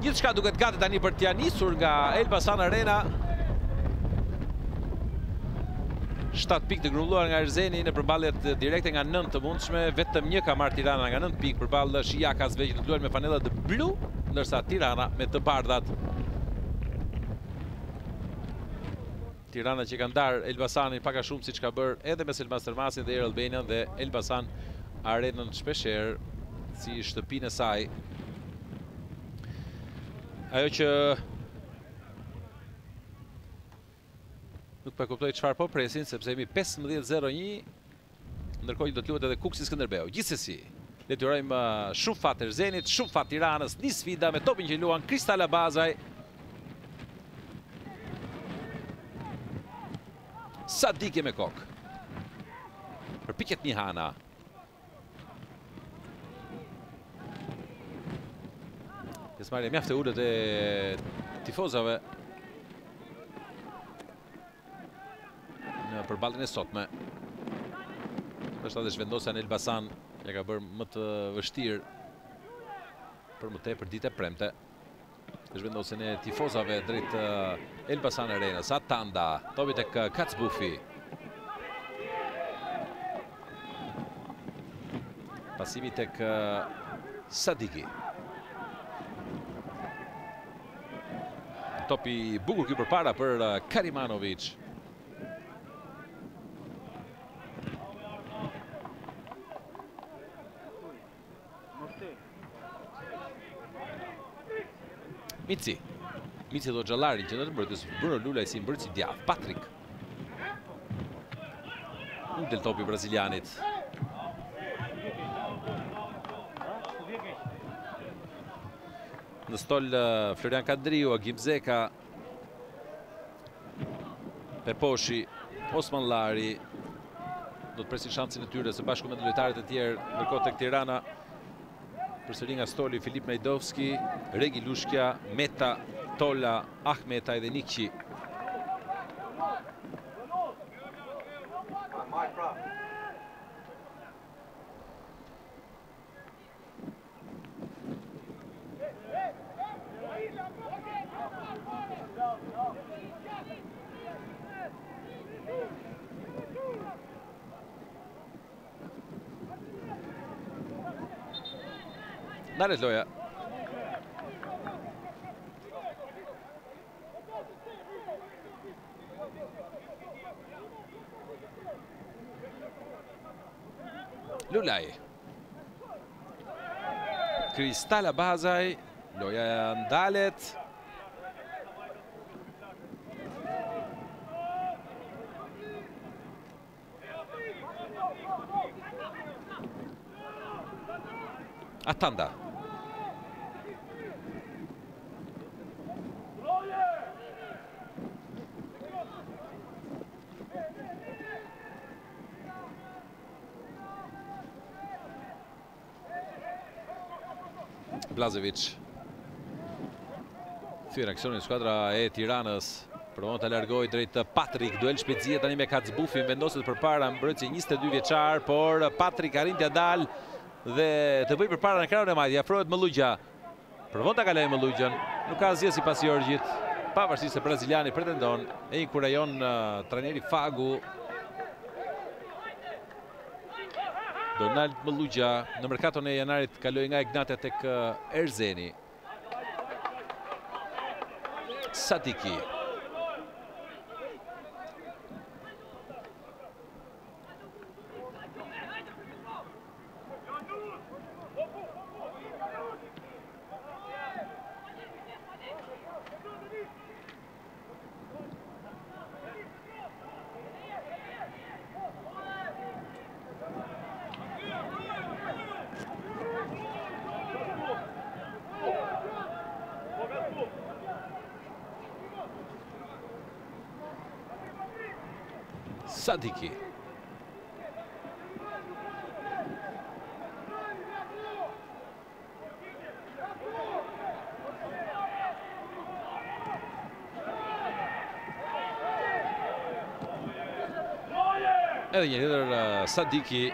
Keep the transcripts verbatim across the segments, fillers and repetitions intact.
Gjithçka duket gati tani për t'ia nisur nga Elbasan Arena. shtat pikë të grumbulluar nga Erzeni në përballjet direkte nga nëntë të mundshme, vetëm një ka marrë Tirana nga nëntë pikë përballë Shijakasve që luajnë me fanellat blu, ndërsa Tirana me të bardhat. Tirana që ka ndarë Elbasanin pak a shumë siç ka bërë edhe me Selmas Tërmasin dhe Air Albanian, dhe Elbasan Arenën shpeshherë si shtëpinë e saj. Ajo që nuk pa kuptoj çfarë po presin, sepse jemi pesëmbëdhjetë zero një, ndërkohë që do të luhet edhe Kuksi Skënderbeu. Gjithsesi, le t'ju urojmë shumë fat Erzenit, shumë fat Tiranës, një sfida me topin që luan Kristal Abazaj. Sadike me kokë. Përpiqet Mihana. Pjesëmarrja mjaft e ulët e tifozave në përballjen e sotme. Është edhe zhvendosja në Elbasan ja ka bërë më të vështirë për më tepër ditë e premte. Zhvendosjen e tifozave drejt Elbasan Arenës. Atanda, topi tek Kacbufi. Pasimi tek Sadiki. Topi bukur ky përpara për Karimanovic. Mici. Mici do Xhallari që në të mbrojtës Bruno Lulaj si mbrojtës i djathtë. Patrik. Nuk del topi brazilianit. Në stol Florian Kadriu, Agim Zeka, Peposhi, Osman Lari. Do të presin shansin e tyre së bashku me lojtarët e tjerë, ndërkohë tek Tirana. Përsëri nga stoli Filip Najdovski, Regi Lushkja, Meta, Tola, Ahmeta edhe Nikqi. Ndalet loja. Lulaj. Kristal Abazaj. Loja ndalet. Atanda. Blazevic. Thyer aksionin skuadra e Tiranës. Provon të largoj drejt Patrik. Duel shpejtësie tani me Kacbufi. Vendoset përpara mbrojtësi njëzet e dy vjeçar, por Patrik arrin t'ia dal dhe të bëj përpara në krahun e majtë. Afrohet Mëllugja. Provon ta kalojë Mëllugjan. Nuk ka asgjë sipas Jorgjit. Pavarësisht se braziliani pretendon e inkurajon uh, trajneri Fagu. Donald Mëllugja në merkaton e janarit kaloi nga Ignate tek uh, Erzeni. Sadiki. Sadiki. Edhe një tjetër uh, Sadiki.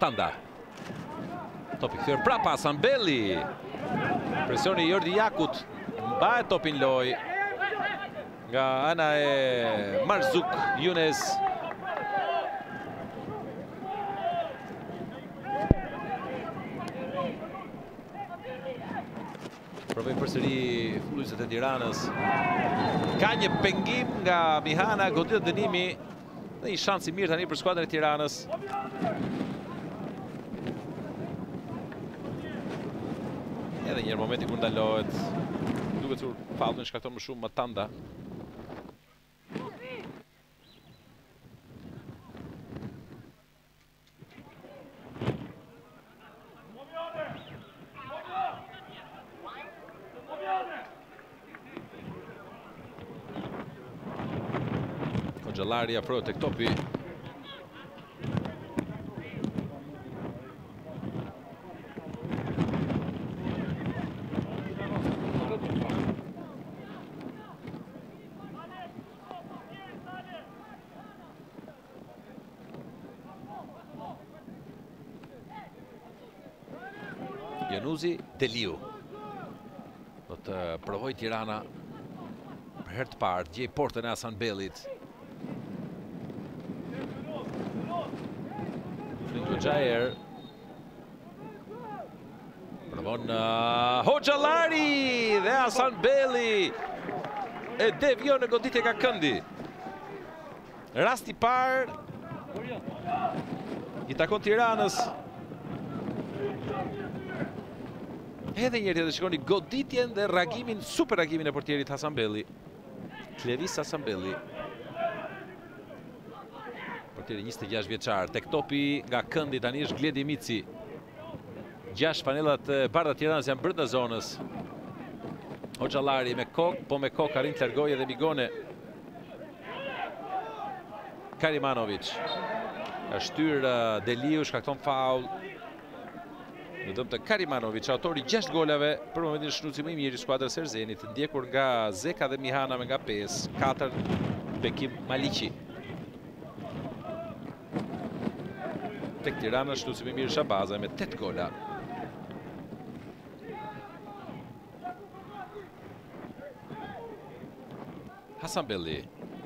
Matanda. Topi kthyer prapa Hasanbelli. Presioni i Jordi Jakut. Mbahet topin loj nga ana e Marzuk Younes. Provoj përsëri fullësit e Tiranës. Ka një pengim nga Mihana, goditet dënimi dhe një shans i mirë tani për skuadrën e Tiranës. Edhe njërë momenti kur ndalohet. Duket sur faullin shkakton më shumë Matanda. Gjallari afrohet tek topi. Januzi Deliu. Do të provoj Tirana për herë të parë, gjej portën e Hasanbellit. Gjajer provon uh, Hoxhallari dhe Hasanbelli e devion në goditje nga këndi. Rasti parë i takon Tiranës. Edhe njëri tjetër shikoni goditjen dhe reagimin, super reagimin e portierit Hasanbelli. Kleris Hasanbelli. Portieri njëzet e gjashtë vjeçar, tek topi nga këndi tani është Gledi Mici. Gjashtë panellat e bardha Tiranës janë brenda zonës. Hoxhallari me kokë, po me kokë arrin të largojë edhe Migone. Karimanovic. Ka shtyr Deliu, shkakton faull. Në dëm të Karimanovic, autori gjashtë golave për momentin shënuesi më i mirë i skuadrës së Erzenit, ndjekur nga Zeka dhe Mihana me nga pesë, katër Bekim Maliqi. Tek Tirana shënuesi më i mirë Shabaza me tetë gola. Hasanbelli.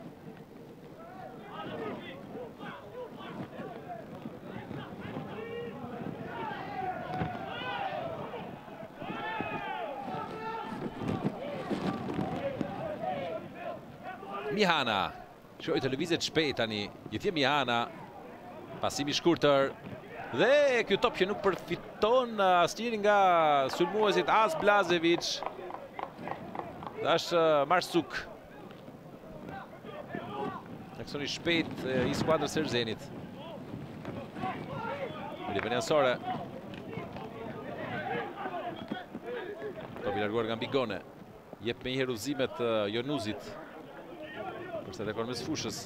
Mihana. Shoj të lëvizet shpejt tani. Gjithje Mihana. Pasimi shkurtër. Dhe ky top që nuk përfiton asnjëri nga sulmuesit as Blazevic. Dhe është Marsuk. Aksioni shpejt i skuadrës së Erzenit. Liveniansore. Topi larguar nga Migone. Jep me njëherë udhëzimet Jonuzit. Përse të ekon mes fushës.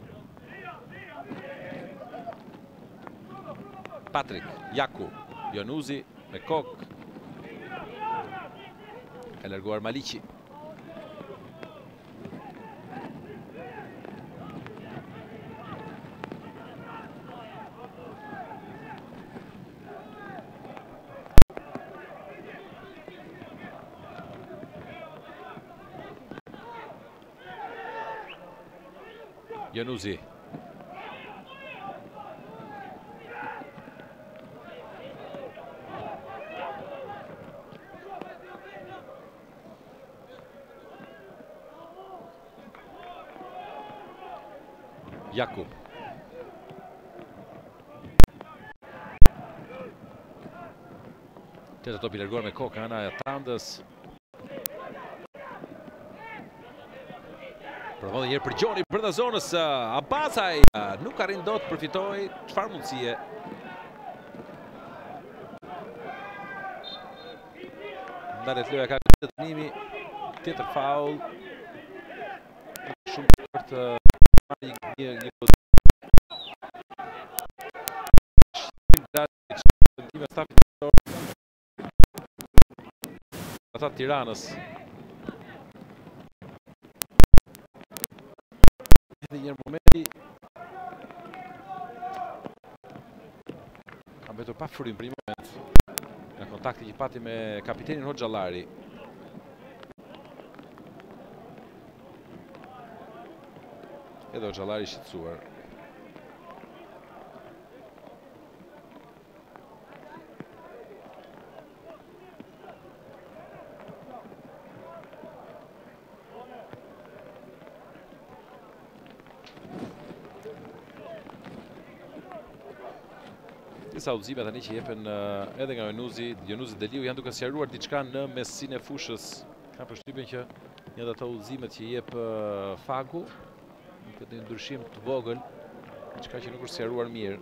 Patrik, Jaku, Jonuzi me kokë. Ka larguar Maliqi. Jonuzi. Jakub. Teta topi larguar me kokë ana e Tandës. Provon dhe njerë për Gjoni brenda zonës. Abasaj nuk arrin dot të përfitoj. Çfarë mundësie. Ndalet loja ka të dënimi. Tjetër faull. Shumë për të marrë një një ata Tiranës. Edhe një momenti mbetur pa frym për një moment nga kontakti që pati me kapitenin Hoxhallari. Edhe Hoxhallari i shqetësuar. Disa udhëzime tani që jepen uh, edhe nga Jonuzi, Jonuzi Deliu janë duke sqaruar diçka në messin e fushës. Ka përshtypjen që një nga ato udhëzimet që jep uh, Fagu, këtë ndryshim të vogël, diçka që nuk është sqaruar mirë.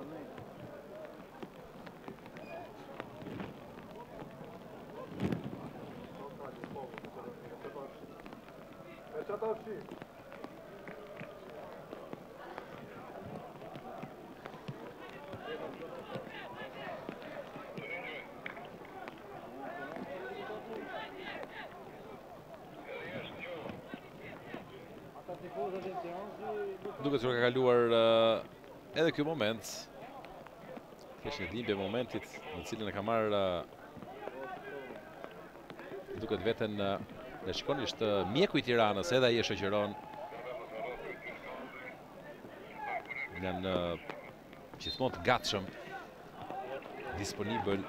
Duke të ka kaluar uh, edhe kjo moment. Kesh një dhimbje momentit në cilën e ka marrë uh, duke të veten uh, dhe shikoni është uh, mjeku i Tiranës, edhe ai e shoqëron. Janë uh, gjithmonë të gatshëm, disponibël.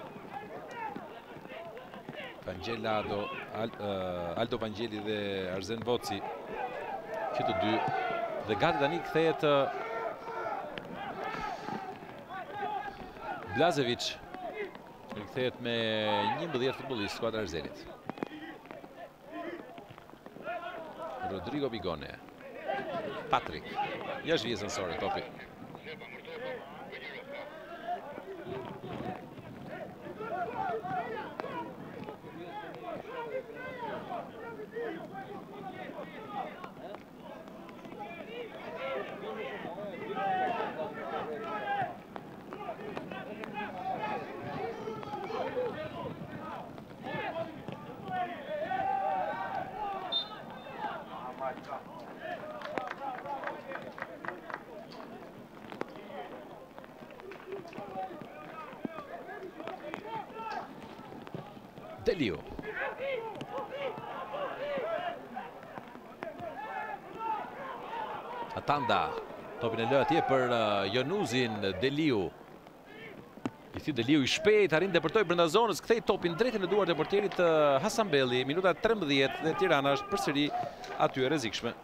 Pangelado, Al, uh, Aldo Pangeli dhe Arzen Voci, që të dy. Dhe gati tani kthehet Blazevic, që kthehet me njëmbëdhjetë futbollistë skuadra e Arzenit. Rodrigo Bigone, Patrick, jashtë vjes ansore topi. Deliu. Atanda, topin e lë atje për uh, Jonuzin Deliu. I thi Deliu i shpejt, arrin depërtoi brenda zonës, kthei topin drejt në duart e portierit uh, Hasanbelli. Minuta trembëdhjetë dhe Tirana është përsëri aty e rrezikshme.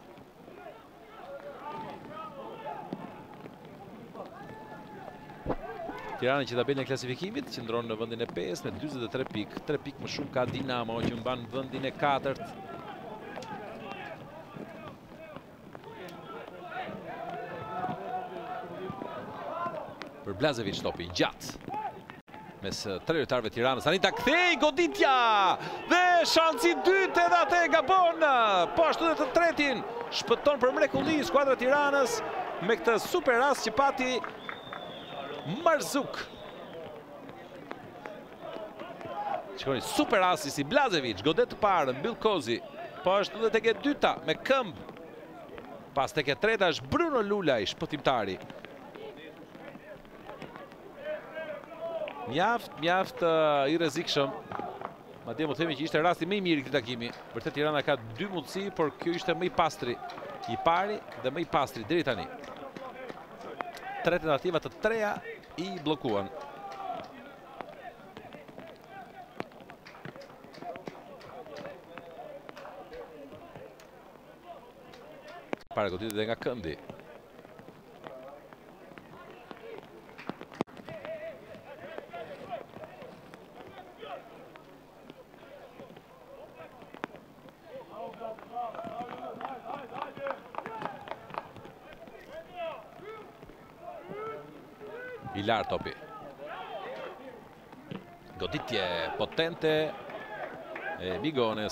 Tirana që tabelën e klasifikimit qëndron në vendin e pesë me dyzet e tre pikë, tre pikë më shumë ka Dinamo që mban vendin e katërt. Për Blazevic topi gjatë mes tre lojtarëve të Tiranës. Tani ta kthej goditja dhe shansi i dytë edhe atë gabon. Po ashtu edhe të tretin shpëton për mrekulli skuadra e Tiranës me këtë super rast që pati Marzuk. Shikoni, super asi si Blazevic, godet të parë, mbyll Kozi. Po është edhe tek e dyta me këmbë. Pas tek e treta është Bruno Lulaj, shpëtimtari. Mjaft, mjaft uh, i rrezikshëm. Madje më themi që ishte rasti më i mirë i këtij takimi. Vërtet Tirana ka dy mundësi, por kjo ishte më i pastri. I pari dhe më i pastri deri tani. Tre tentativa të treja i bllokuan. Para goditë dhe nga këndi. Ilar topi. Goditje potente e Bigones.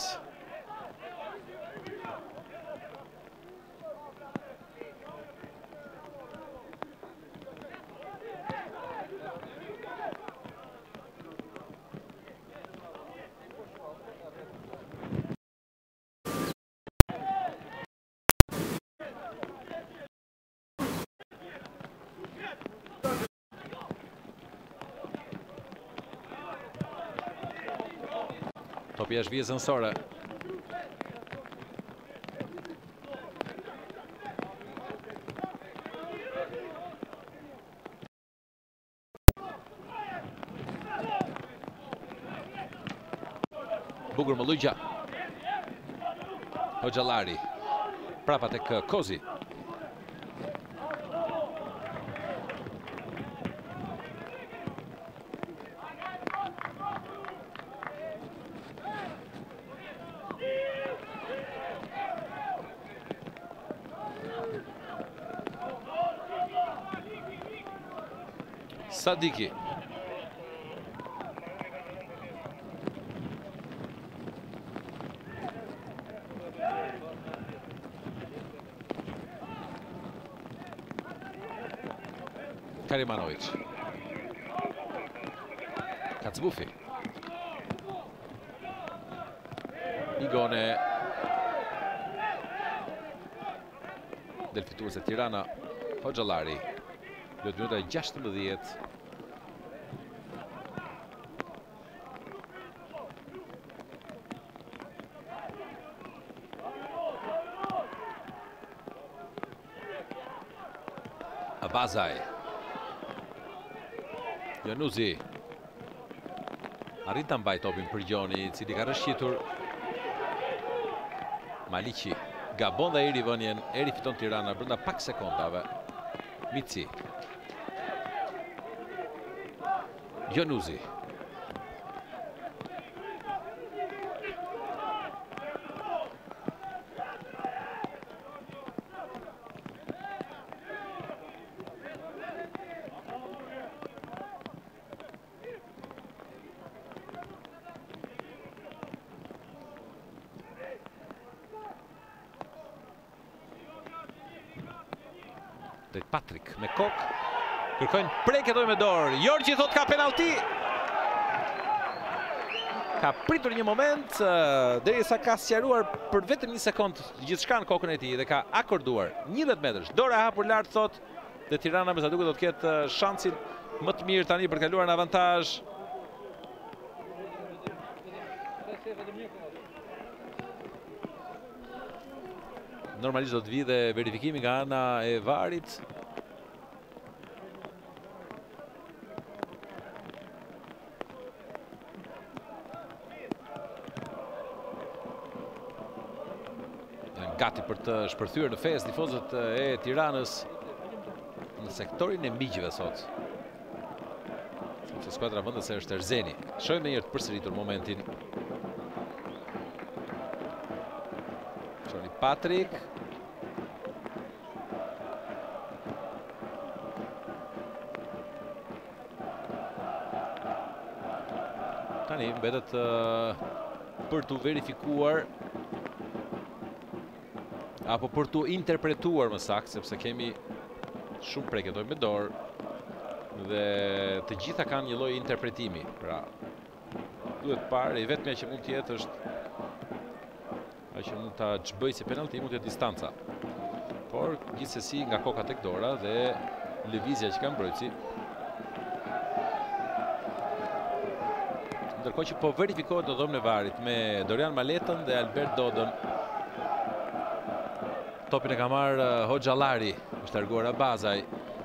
Topi është vijë zënësore. Bukur Mëllugja. Hoxhallari. Prapa tek Kozi. Sadiki. Karimanović. Kacbufi. Igone. Del fituese Tirana. Hoxhallari. Luet minuta gjashtëmbëdhjetë. Abazaj. Januzi. Arrin ta mbaj topin për Gjoni, cili ka rëshqitur. Maliqi. Gabon dhe eri vënjen, eri fiton Tirana brenda pak sekondave. Mici. Januzi. Patrik me kokë, kërkojnë preke doj me dorë. Jorgji thot ka penalti. Ka pritur një moment, derisa ka sqaruar për vetëm një sekond gjithçka në kokën e tij dhe ka akorduar njëdhjetë metrash. Dora e hapur lart thot dhe Tirana me sa duket do të ketë shansin më të mirë tani për kaluar në avantazh. Normalisht do të vi dhe verifikimi nga ana e varit. Gati për të shpërthyer në fest tifozët e Tiranës në sektorin e miqve sot. Sepse skuadra vendase është Erzeni. Shohim edhe një herë të përsëritur momentin. Çoni Patrik. Tani mbetet uh, për të verifikuar apo për të interpretuar më saktë, sepse kemi shumë preke doj me dorë dhe të gjitha kanë një lloj interpretimi. Pra, duhet parë, i vetmja që mund të jetë është ajo që mund ta çbëj si penalti mund të jetë distanca. Por gjithsesi nga koka tek dora dhe lëvizja që ka mbrojtësi. Ndërkohë që po verifikohet në dhomën e varit me Dorian Maletën dhe Albert Dodon. Topin e ka marrë Hoxhallari, është larguar Abazaj.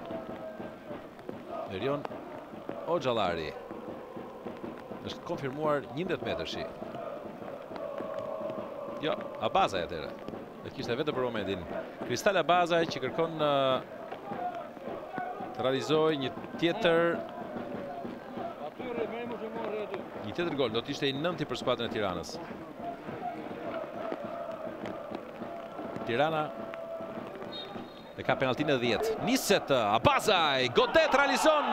Erion Hoxhallari. Është konfirmuar njëdhjetë metrashi. Jo, Abazaj atëre. Dhe kishte vetëm për momentin. Kristal Abazaj që kërkon të realizojë një tjetër një tjetër gol. Do të ishte i nënti për skuadrën e Tiranës. Tirana dhe ka penaltin e dhjetë. Niset Abazaj, Godet realizon.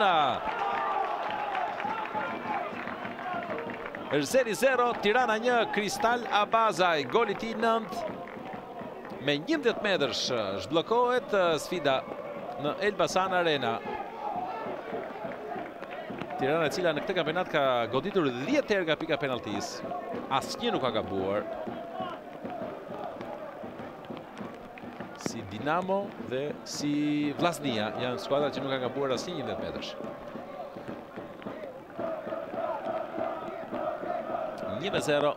Erzeni zero, Tirana një, Kristal Abazaj, goli i tij nëntë. Me njëmbëdhjetë metrash zhbllokohet sfida në Elbasan Arena. Tirana e cila në këtë kampionat ka goditur dhjetë herë nga pika penaltis. Asnjë nuk ka gabuar. Si Dinamo dhe si Vllaznia janë skuadrat që nuk kanë gabuar asnjë njëmbëdhjetë metrash. një me zero.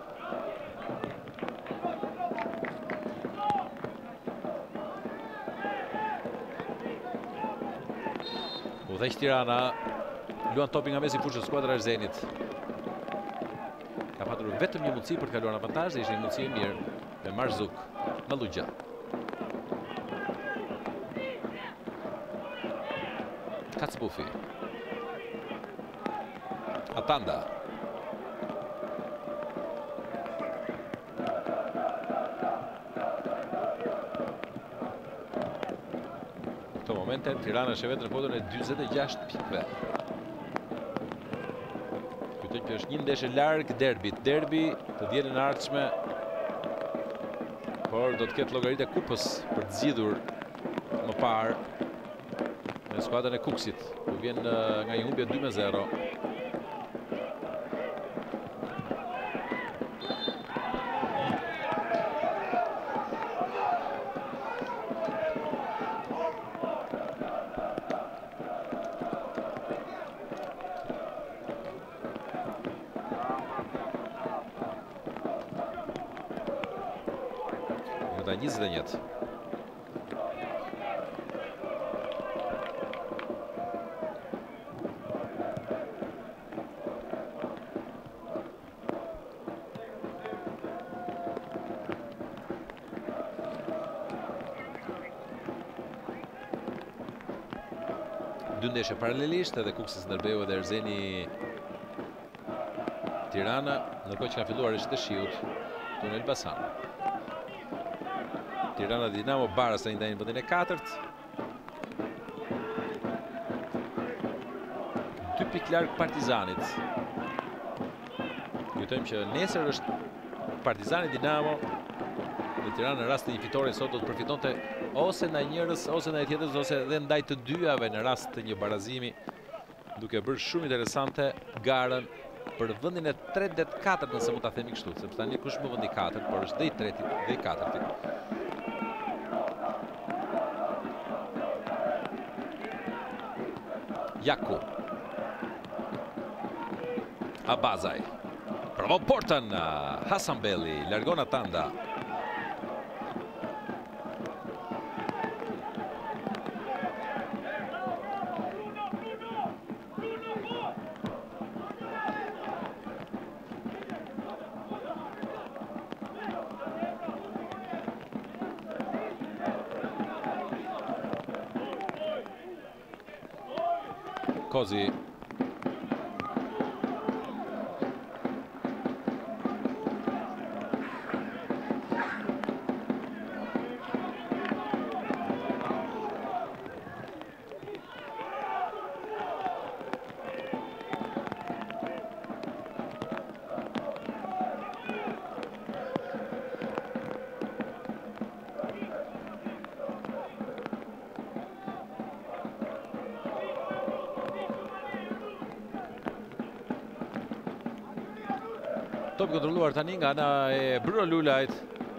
Udhëheq Tirana, luan topi nga mesi fushës skuadra e Erzenit. Ka patur vetëm një mundësi për të kaluar në avantazh dhe ishte një mundësi e mirë me Marzuk, Malugja. Kacbufi. Atanda. Në këto momente Tirana është vetë në fotën e dyzet e gjashtë pikëve. Kujtoj që është një ndeshje larg derbit. Derbi të dielën e ardhshme, por do të ketë llogaritë e kupës për të zgjidhur më parë me skuadrën e Kuksit, ku vjen nga një humbje dy me zero. njëzet e një. Dy ndeshje paralelisht, edhe Kuksi Skënderbeu edhe Erzeni Tirana, ndërkohë që ka filluar ishte shiut Tun Elbasan. Tirana Dinamo Baras të ndajnë në vendin e katërt. Dy pikë larg Partizanit. Kujtojmë që nesër është Partizani Dinamo dhe Tirana në rast të një fitore sot do të përfitonte ose ndaj njërës ose ndaj tjetrës ose edhe ndaj të dyjave në rast të një barazimi, duke bërë shumë interesante garën për vendin e tretë dhe të katërt, nëse mund ta themi kështu, sepse tani kush më vendi katërt, por është dhe i tretit dhe i katërtit. Jaku. Abazaj. Provon portën. Hasanbeli. Largon Atanda. Kozi. Top kontrolluar tani nga ana e Bruno Lulajt.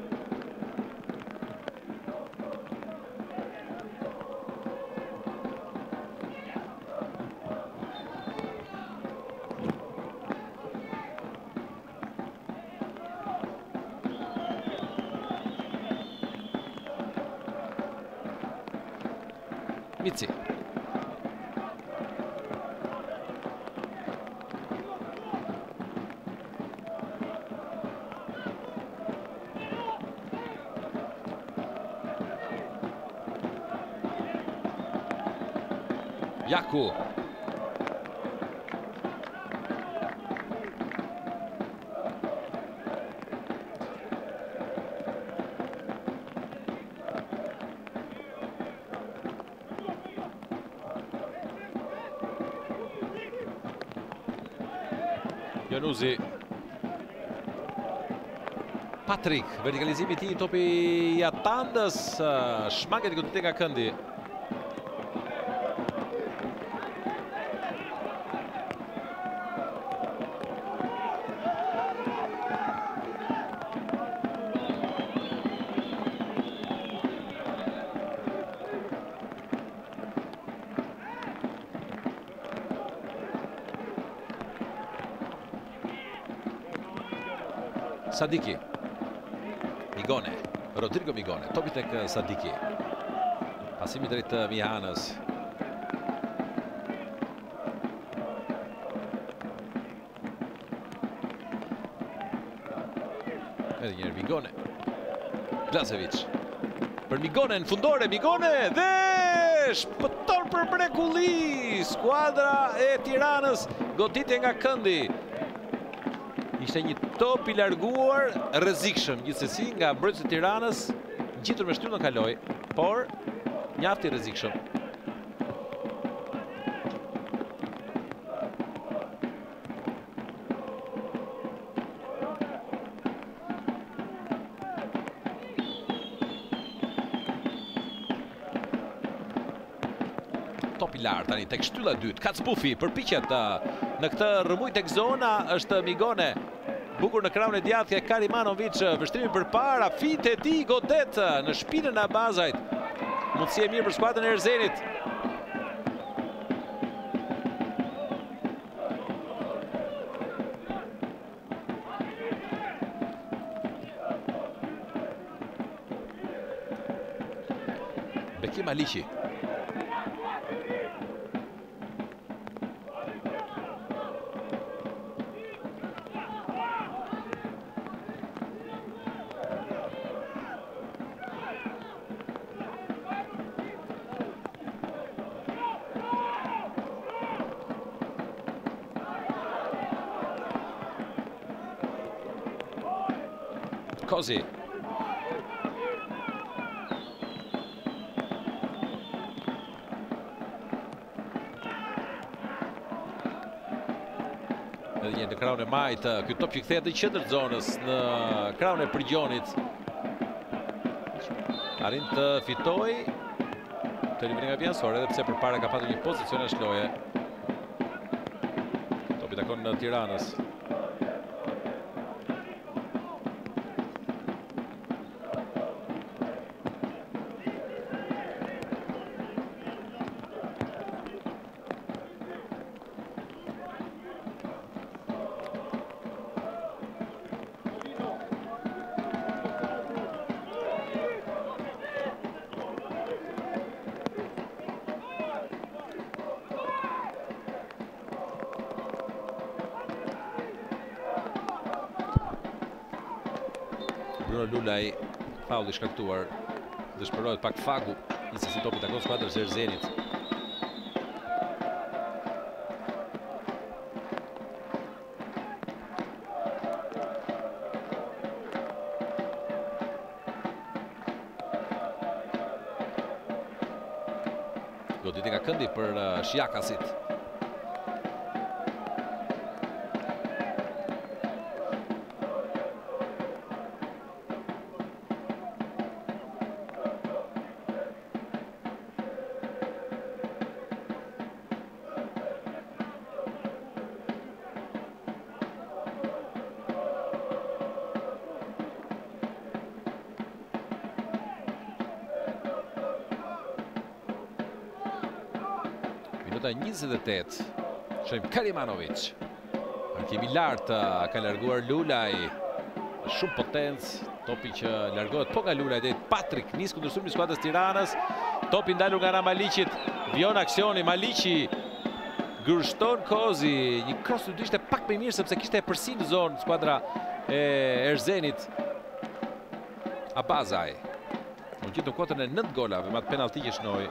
Mici. Jaku. Januzi. Patrik, vertikalizimi i tij, topi i Atandës, shmanget i këtë nga këndi. Sadiki. Migone. Rodrigo Migone. Topi tek Sadiki. Pasimi drejt Mihanës. Edhe njërë Migone. Glasevic. Për Migone në fundore. Migone dhe shpëton për mrekulli. Skuadra e Tiranës goditje nga këndi. Ishte një top i larguar rrezikshëm gjithsesi nga mbrojtësit e Tiranës, gjitur me shtyllën kaloi, por mjaft i rrezikshëm. Top i lartë tani tek shtylla e dytë. Kacbufi përpiqet në këtë rrëmuj tek zona, është Migone. Bukur në krahun e djathtë Karimanovic, vështrimi përpara, finte e tij godet në shpinën e Abazajt. Mundësi e mirë për skuadrën e Erzenit. Beki Maliqi. Kozi. Edhe një në krahun e majt, ky top që kthehet në qendër të zonës, në krahun e Prigjonit. Arrin të fitoj të eliminimin nga vjenësor, edhe pse përpara ka patur një pozicion shloje. Topi takon në Tiranës. Bruno Lulaj, faulli shkaktuar, dëshpërohet pak Fagu, njësesi topi takon skuadrës e Erzenit. Goditje nga këndi për Shjakasit. Minuta njëzet e tetë, shojmë Karimanovic. Arkimi lartë, ka larguar Lulaj. Shumë potencë, topi që largohet po nga Lulaj dhe Patrik, nisë kundërshtuar i skuadrës Tiranës. Topi ndalur nga Maliqit, vion aksioni, Maliqi gërshton Kozi. Një cross të ishte pak më mirë sepse kishte përsi në zonë skuadra e Erzenit. Abazaj. Mund gjithë në kotën e nëntë golave, ma të penalti që shnoj.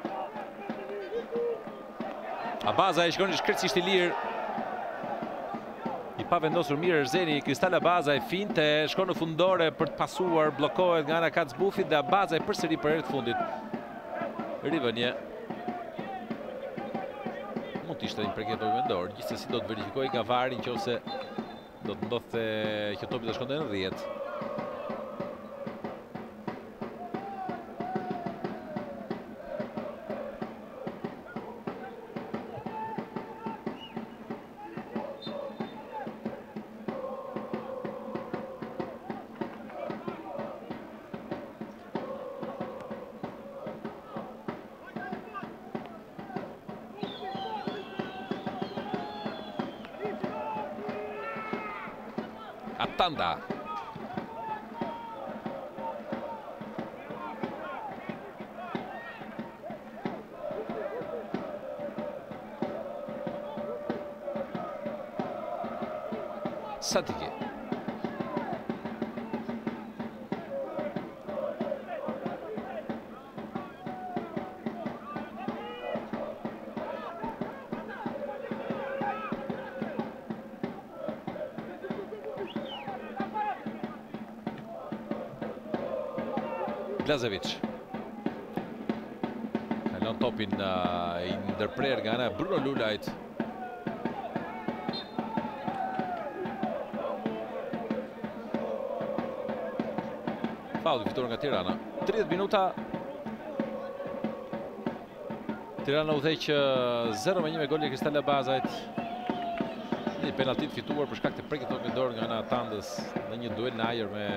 Abazaj shkon një shkretësisht i lirë. I pa vendosur mirë Erzeni, Kristal Abazaj finte, shkon në fundore për të pasuar, blokohet nga ana Kacbufit dhe Abazaj përsëri për herë të fundit. Rivënje. Mund të ishte një prekje topi mendor, gjithsesi do të verifikoj nga vari nëse do të ndodhte që topi të shkonte në dhjetë. Atanda. Satiki. Blažević. Kalon topin uh, i ndërprer nga ana Bruno Lulajt. Faul fituar nga Tirana. tridhjetë minuta. Tirana udhëheq zero me një me golin e Kristal Bazajt. Një penalti fituar për shkak të prekjes tokë në dorë nga ana Tandës në një duel në ajër me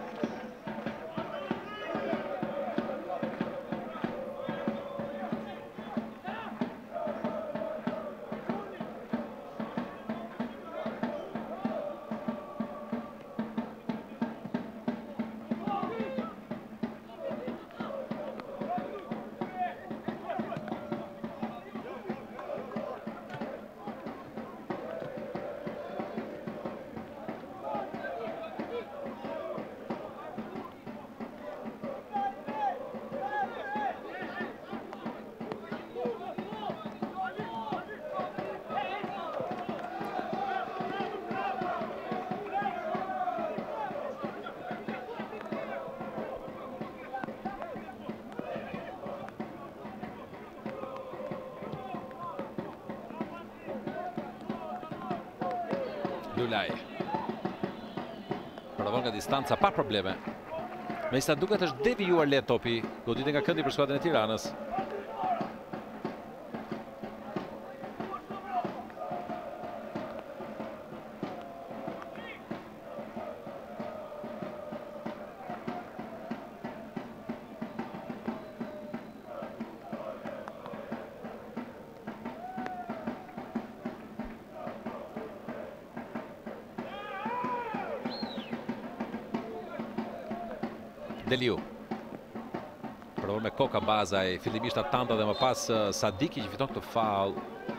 Lulaj. Provon nga distanca pa probleme. Megjithatë duket është devijuar lehtë topi, goditë nga këndi për skuadrën e Tiranës. Deliu. Provon me koka Bazaj, fillimisht Atanda dhe më pas Sadiki që fiton këtë faul.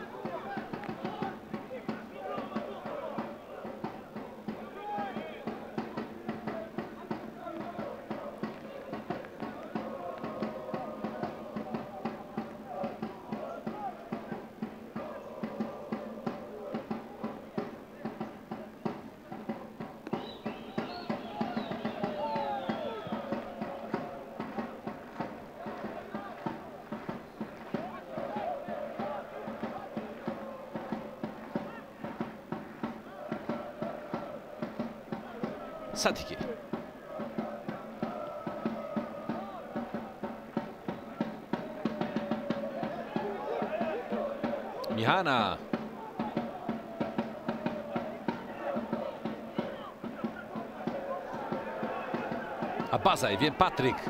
Satiki. Mihana. Abazaj, vjen Patrik.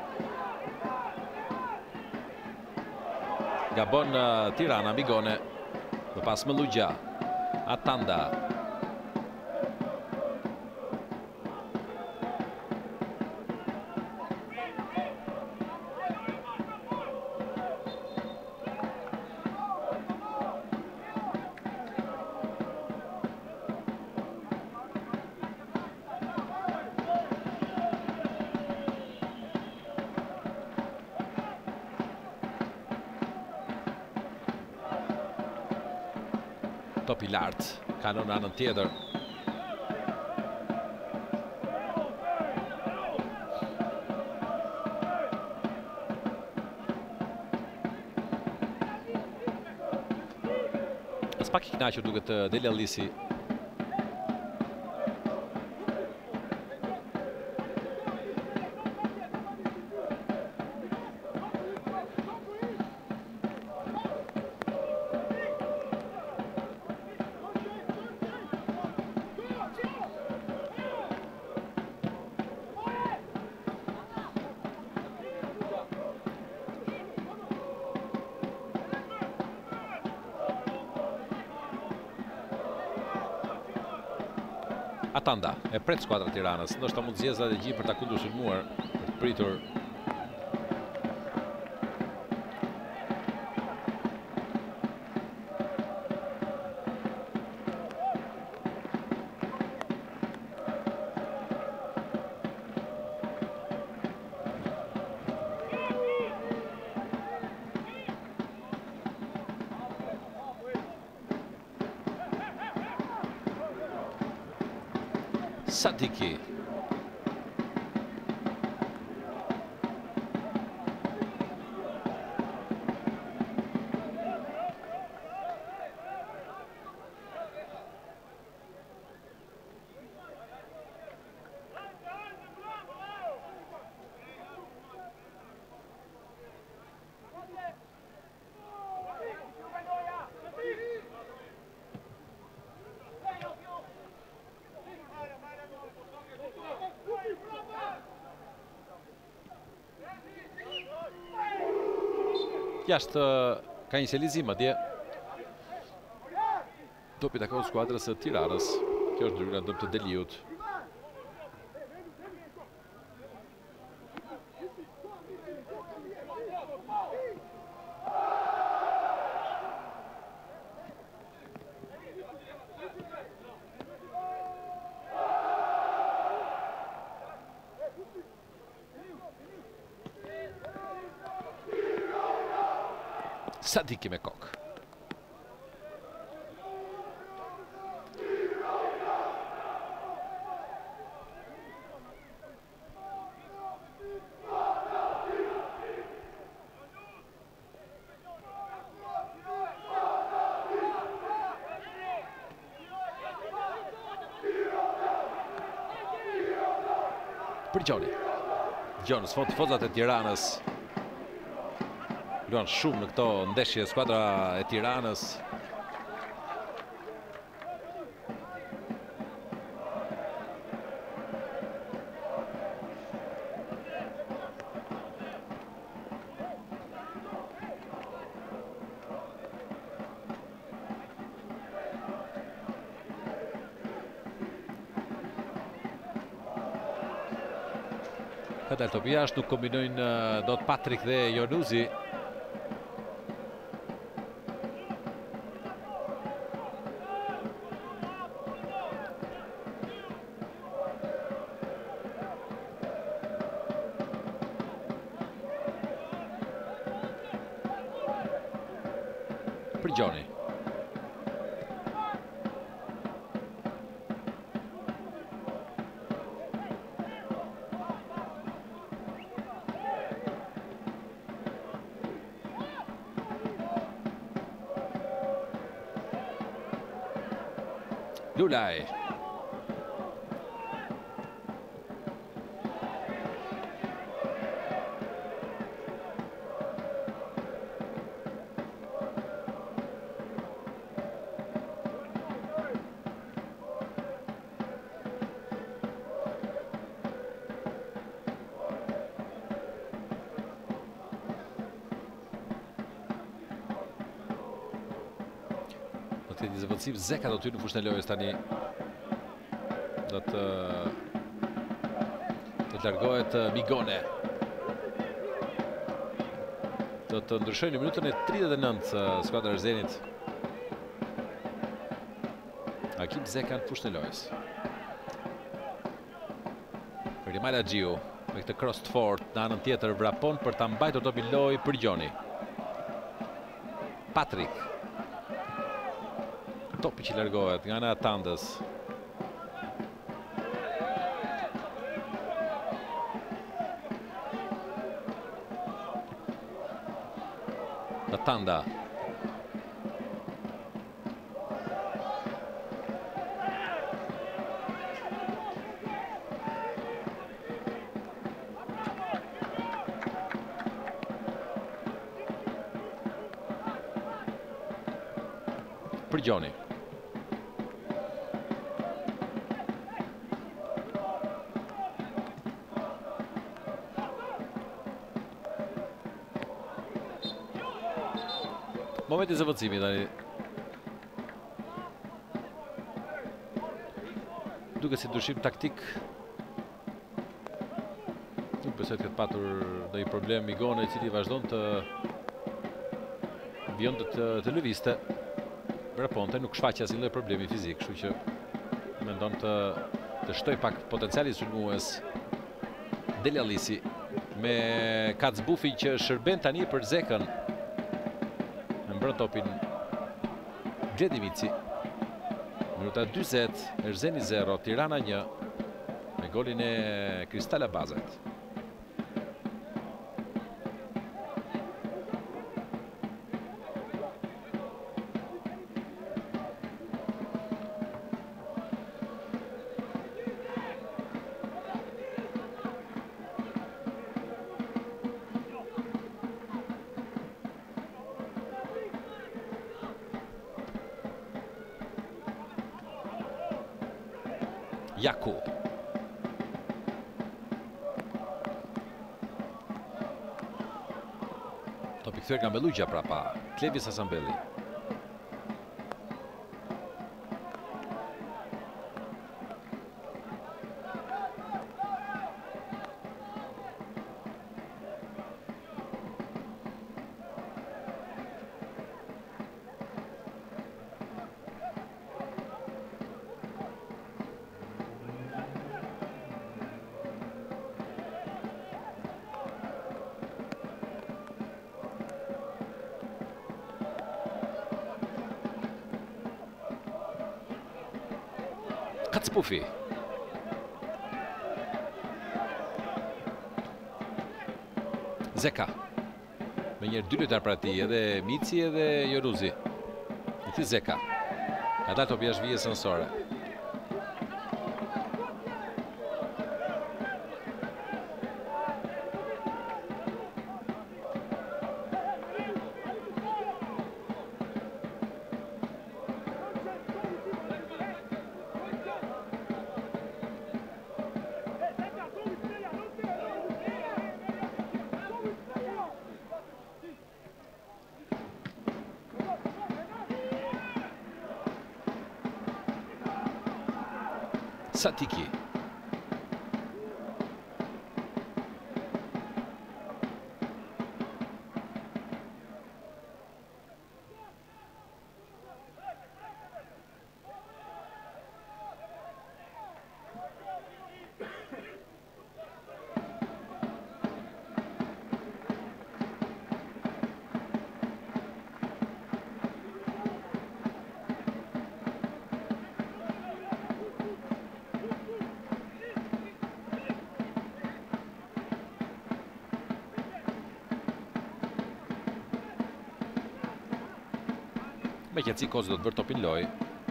Gabon uh, Tirana, Migone. Dhe pas Mëllugja. Atanda. Topi lartë, kalon në anën tjetër. As pak i kënaqur duket Deli Allisi. Atanda e pret skuadra Tiranës, ndoshta mund zgjedhë edhe gjithë për ta kundërshënuar, për të pritur. Sadiki. Jashtë ka një selizim atje. Topi takon skuadrës së Tiranës. Kjo është ndryrë ndëm të Deliut. Sadiki me kokë. Për Gjoni. Gjoni, sfond tifozat e Tiranës. Luan shumë në këto ndeshje skuadra e Tiranës. Këtë Topi jashtë, nuk kombinojnë dot Patrik dhe Jonuzi. Për Gjoni. Lulaj. Të një zëvëndësim, Zeka do ty në fushën e lojës tani. Do të të largohet Migone. Do të ndryshojnë në minutën e tridhjetë e nëntë skuadra e Zenit. Hakim Zeka në fushën e lojës. Rimala Gjiu me këtë cross të fort në anën tjetër vrapon për ta mbajtur topin lojë për Gjoni. Patrik. Topi që largohet nga ana e Tandës. Tanda. Për Gjoni. Momenti zëvendësimi tani. Duket si ndryshim taktik. Nuk besoj të ketë patur ndonjë problem Migone, i cili vazhdon të vion të, të lëviste. Raponte nuk shfaqja asnjë lloj problemi fizik, kështu që mendon të të shtoj pak potencialin sulmues Delialisi me Kacbufin që shërben tani për Zekën. Mbron topin Gjedi Mici. Minuta dyzet, Erzeni zero, Tirana një. me golin e Kristal Abazajt. Jaku. Topi kthyer nga Mellugja prapa. Klevis Hasanbelli. Kacpufi. Zeka. Me njerë dy lojtar pra ti, edhe Mici edhe Joruzi. Në ti Zeka. Ka dalë topi jashtë vijës sensore. Satiki. Me qëtësi Kozi do të bërë topin loj.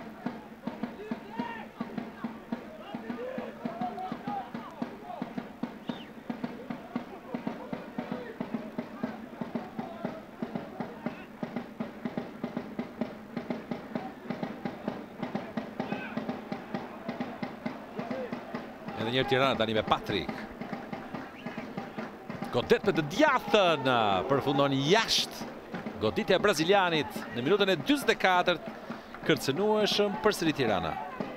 Edhe njerë Tirana tani me Patrik. Godet me të djathën, përfundon jashtë. Goditja e brazilianit në minutën e dyzet e katërt, kërcënueshëm përsëri Tirana.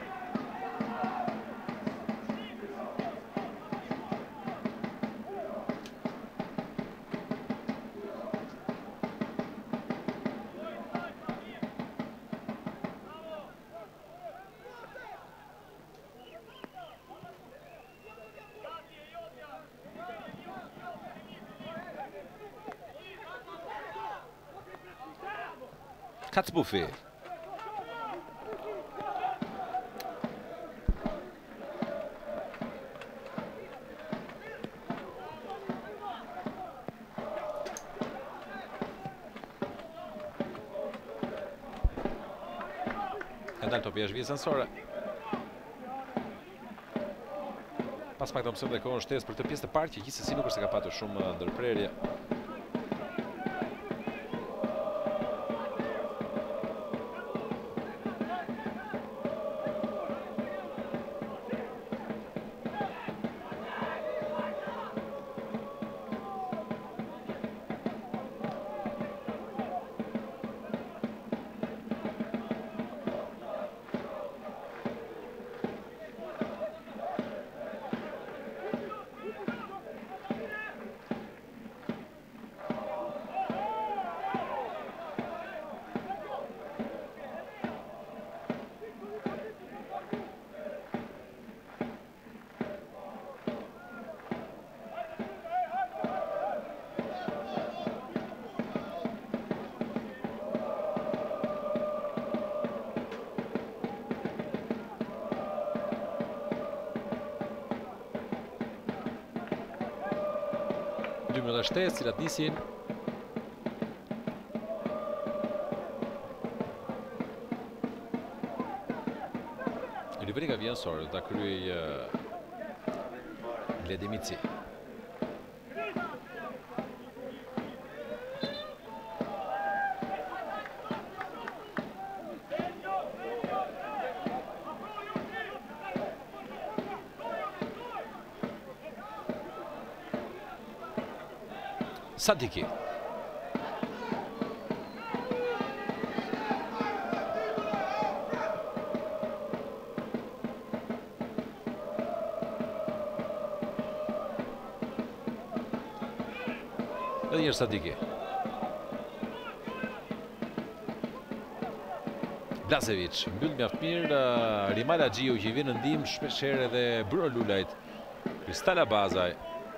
Kacpufi. Ka dalë topi jashtë vijës sensore. Pas pak të mësëm dhe kohën shtesë për të pjesë të parë që gjithsesi nuk është se ka patur shumë ndërprerje. dy minuta shtesë, cilat nisin. Ribrika vjenësore, ta kryej Ledimici. Sadiki. Edhe njërë Sadiki. Blazevic, mbyll mjaft mirë, Rimal Agjiu që i vinë në ndihmë shpeshherë edhe Bruno Lulajt. Kristal Abazaj.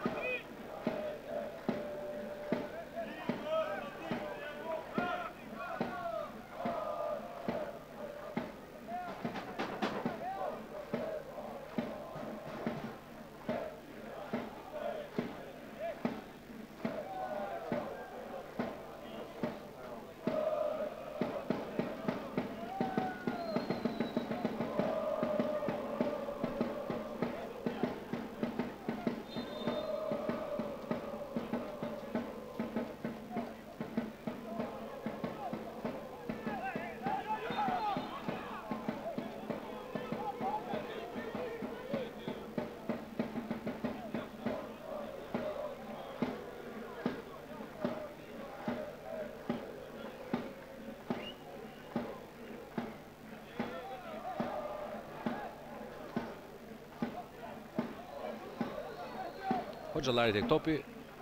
Hoxhallari tek topi.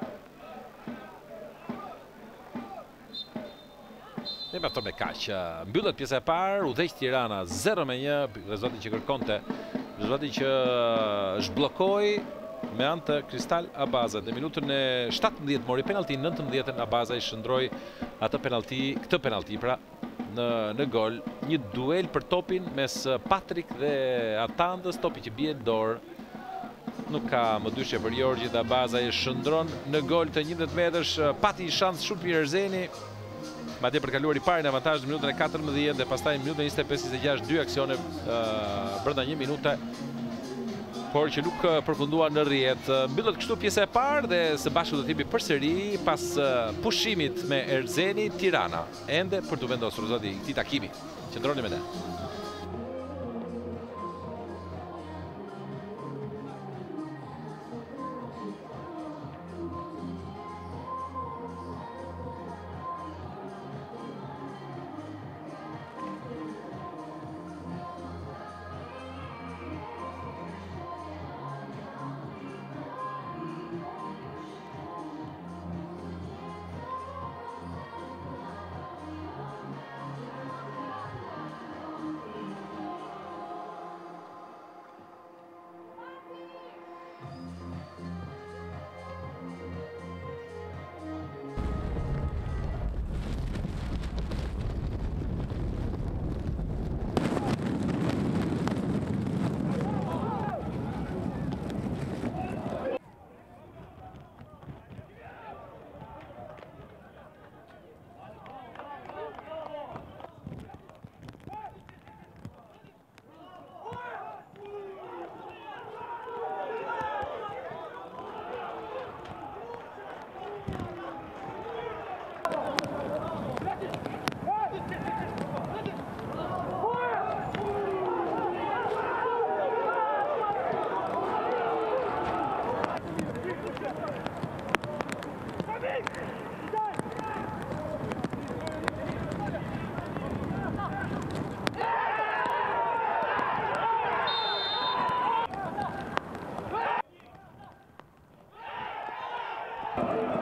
Ne mjafton me kaq. Mbyllet pjesa e parë, udhëheq Tirana zero me një, rezultati që kërkonte, rezultati që zhbllokoi me anë të Kristal Abazaj. Në minutën e shtatëmbëdhjetë mori penalti, nëntëmbëdhjetën Abazaj shndroi atë penalti, këtë penalti pra në në gol. Një duel për topin mes Patrik dhe Atandës, topi që bie në dorë. Nuk ka më dyshje për Jorgjit, Abazaj shëndron në gol të njëmbëdhjetë metrësh, pati shans shumë për Erzeni. Madje për kaluar i parë në avantazh në minutën e katërmbëdhjetë dhe pastaj në minutën e njëzet e pesë njëzet e gjashtë, dy aksione uh, brenda një minute, por që nuk përfundua në rrjet. Mbyllet kështu pjesa e parë dhe së bashku do t'jepi përsëri pas uh, pushimit me Erzeni, Tirana ende për të vendosur rezultati i këtij takimi. Qëndroni me ne. Thank you.